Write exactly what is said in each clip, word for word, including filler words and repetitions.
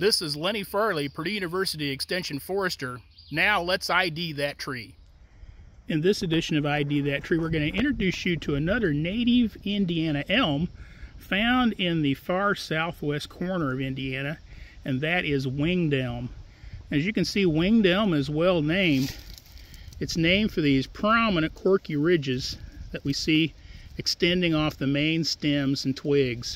This is Lenny Farley, Purdue University Extension Forester. Now let's I D that tree. In this edition of I D That Tree, we're going to introduce you to another native Indiana elm found in the far southwest corner of Indiana, and that is winged elm. As you can see, winged elm is well named. It's named for these prominent corky ridges that we see extending off the main stems and twigs.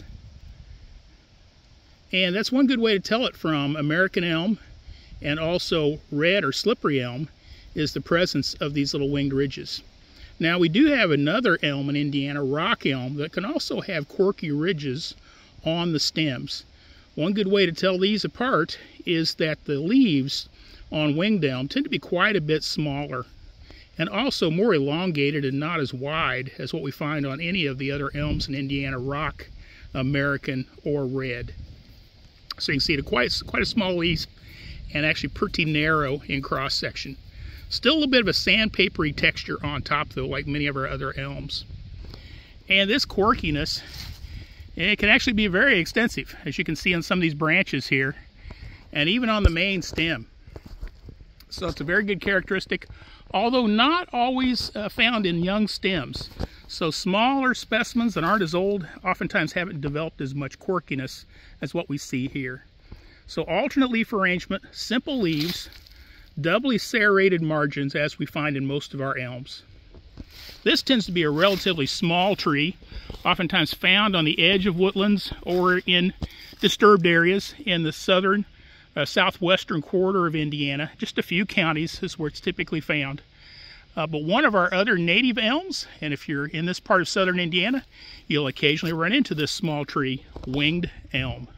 And that's one good way to tell it from American elm and also red or slippery elm is the presence of these little winged ridges. Now we do have another elm in Indiana, rock elm, that can also have corky ridges on the stems. One good way to tell these apart is that the leaves on winged elm tend to be quite a bit smaller and also more elongated and not as wide as what we find on any of the other elms in Indiana, rock, American, or red. So you can see it quite, quite a small leaf and actually pretty narrow in cross section. Still a little bit of a sandpapery texture on top though, like many of our other elms. And this corkiness, it can actually be very extensive, as you can see on some of these branches here, and even on the main stem. So it's a very good characteristic, although not always uh, found in young stems. So smaller specimens that aren't as old oftentimes haven't developed as much corkiness as what we see here. So alternate leaf arrangement, simple leaves, doubly serrated margins as we find in most of our elms. This tends to be a relatively small tree, oftentimes found on the edge of woodlands or in disturbed areas in the southern, uh, southwestern quarter of Indiana. Just a few counties is where it's typically found. Uh, but one of our other native elms, and if you're in this part of southern Indiana, you'll occasionally run into this small tree, winged elm.